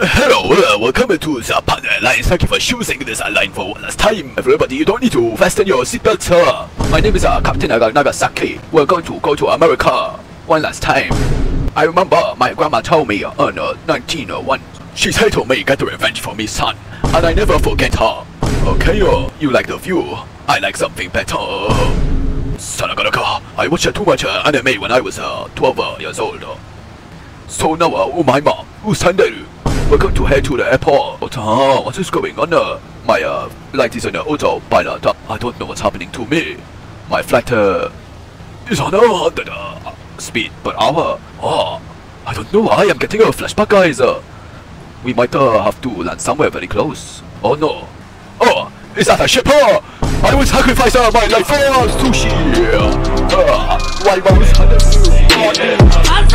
Hello, welcome to the partner airlines. Thank you for choosing this airline for one last time. Everybody, you don't need to fasten your seatbelts, sir. My name is Captain Nagasaki. We're going to go to America one last time. I remember my grandma told me on 1901. She said to me, get revenge for me, son. And I never forget her. Okay, you like the view. I like something better. Son, I watched too much anime when I was 12 years old. So now, oh my mom, who's Sunday? We're going to head to the airport. What is going on? My flight is on the autopilot. I don't know what's happening to me. My flight is on 100 speed per hour. I don't know. I am getting a flashback, guys. We might have to land somewhere very close. Oh no. Oh, is that a ship? I will sacrifice my life for sushi. Why was